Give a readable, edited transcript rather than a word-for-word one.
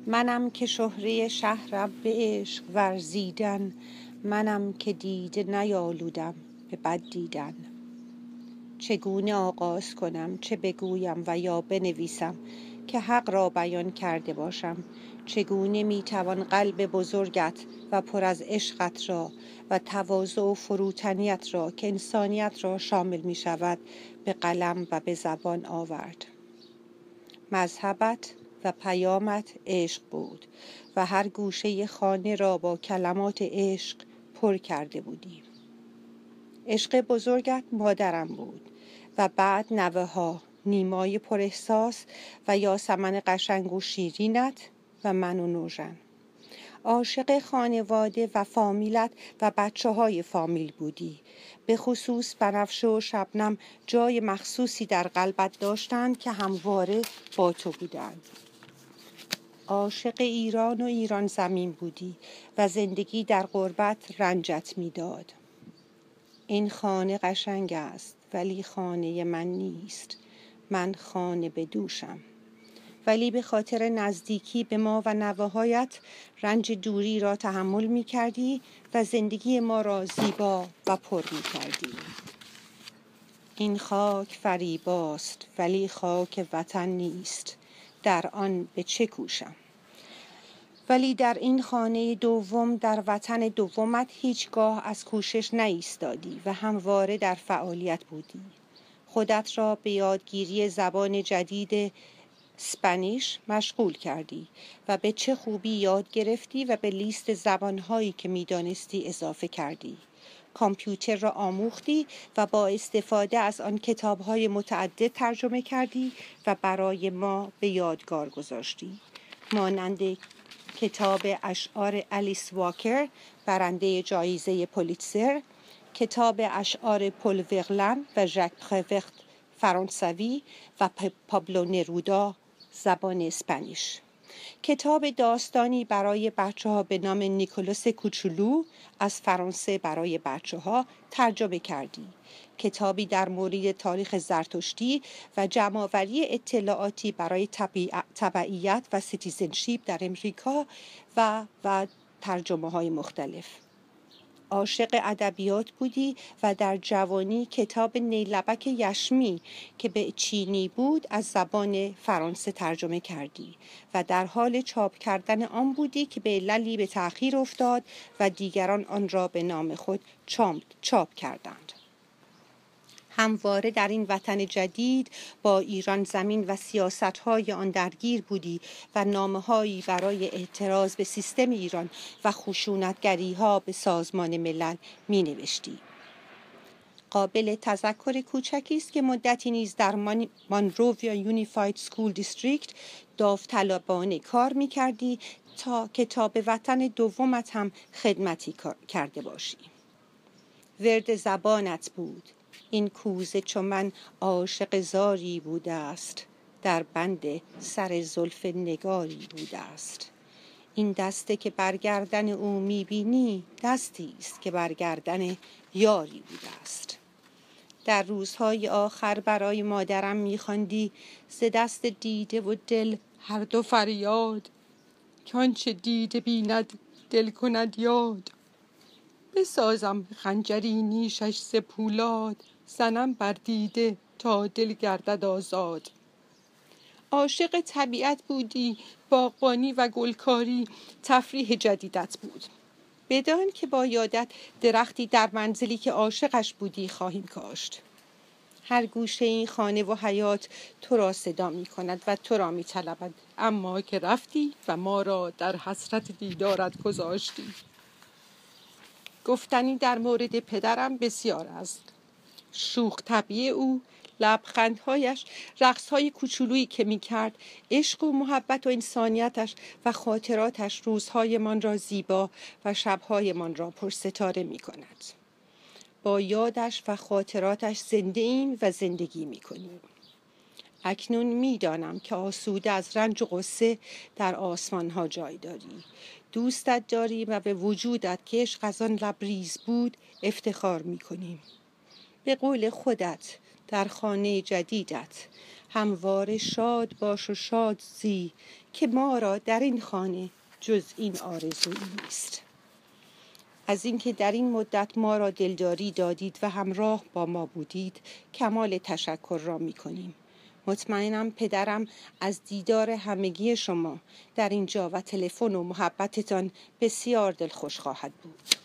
منم که شهره شهرم به عشق ورزیدن، منم که دیده نیالودم به بد دیدن. چگونه آغاز کنم، چه بگویم و یا بنویسم که حق را بیان کرده باشم؟ چگونه میتوان قلب بزرگت و پر از عشقت را و تواضع و فروتنیت را که انسانیت را شامل می شود به قلم و به زبان آورد؟ مذهبت و پیامت عشق بود و هر گوشه خانه را با کلمات عشق پر کرده بودی. عشق بزرگت مادرم بود و بعد نوه ها، نیمای پر احساس و یاسمن قشنگ و شیرینت و من و نوژن. عاشق خانواده و فامیلت و بچه های فامیل بودی. به خصوص بنفشه و شبنم جای مخصوصی در قلبت داشتند که همواره با تو بودند. عاشق ایران و ایران زمین بودی و زندگی در غربت رنجت میداد. این خانه قشنگ است ولی خانه من نیست. من خانه به دوشم. ولی به خاطر نزدیکی به ما و نوه‌هایت رنج دوری را تحمل می کردی و زندگی ما را زیبا و پر می کردی. این خاک فریباست ولی خاک وطن نیست. در آن به چه کوشم؟ ولی در این خانه دوم، در وطن دومت هیچگاه از کوشش نایستادی و همواره در فعالیت بودی. خودت را به یادگیری زبان جدید اسپانیش مشغول کردی و به چه خوبی یاد گرفتی و به لیست زبانهایی که میدانستی اضافه کردی. کامپیوتر را آموختی و با استفاده از آن کتابهای متعدد ترجمه کردی و برای ما به یادگار گذاشتی. مانند کتاب اشعار الیس واکر برنده جایزه پولیتزر، کتاب اشعار پل ورلن و ژاک پروورت فرانسوی و پابلو نرودا زبان اسپانیش. کتاب داستانی برای بچه‌ها به نام نیکولاس کوچولو از فرانسه برای بچه‌ها ترجمه کردی. کتابی در مورد تاریخ زرتشتی و جمع‌آوری اطلاعاتی برای تبعیت و سیتیزنشیپ در امریکا و ترجمه‌های مختلف. عاشق ادبیات بودی و در جوانی کتاب نیلبک یشمی که به چینی بود از زبان فرانسه ترجمه کردی و در حال چاپ کردن آن بودی که به عللی به تأخیر افتاد و دیگران آن را به نام خود چاپ کردند. همواره در این وطن جدید با ایران زمین و سیاست‌های آن درگیر بودی و نامه‌هایی برای اعتراض به سیستم ایران و خشونتگری‌ها به سازمان ملل می‌نوشتی. قابل تذکر کوچکی است که مدتی نیز در مانروویا یونیفاید سکول دیستریکت داوطلبانه کار می‌کردی تا کتاب وطن دومت هم خدمتی کرده باشی. ورد زبانت بود: این کوزه چو من عاشق زاری بوده است، در بند سر زلف نگاری بوده است. این دسته که برگردن او میبینی دستی است که برگردن یاری بوده است. در روزهای آخر برای مادرم میخواندی: ز دست دیده و دل هر دو فریاد، که آنچه دیده بیند دل کند یاد. بسازم خنجری نیشش ز پولاد، زنم بر دیده تا دل گردد آزاد. عاشق طبیعت بودی، باغبانی و گلکاری تفریح جدیدت بود. بدان که با یادت درختی در منزلی که عاشقش بودی خواهیم کاشت. هر گوشه این خانه و حیات تو را صدا می کند و تو را می طلبد، اما که رفتی و ما را در حسرت دیدارت گذاشتی. گفتنی در مورد پدرم بسیار است. شوخ طبیعی او، لبخندهایش، رقصهای کوچولویی که می‌کرد، عشق و محبت و انسانیتش و خاطراتش روزهایمان را زیبا و شبهایمان را پرستاره می‌کند. با یادش و خاطراتش زنده ایم و زندگی می‌کنیم. اکنون می‌دانم که آسوده از رنج و غصه در آسمان‌ها جای داری. دوستت داریم و به وجودت که عشق از آن لبریز بود افتخار می‌کنیم. به قول خودت در خانه جدیدت همواره شاد باش و شاد زی که ما را در این خانه جز این آرزویی نیست. از اینکه در این مدت ما را دلداری دادید و همراه با ما بودید کمال تشکر را می‌کنیم. مطمئنم پدرم از دیدار همگی شما در اینجا و تلفن و محبتتان بسیار دلخوش خواهد بود.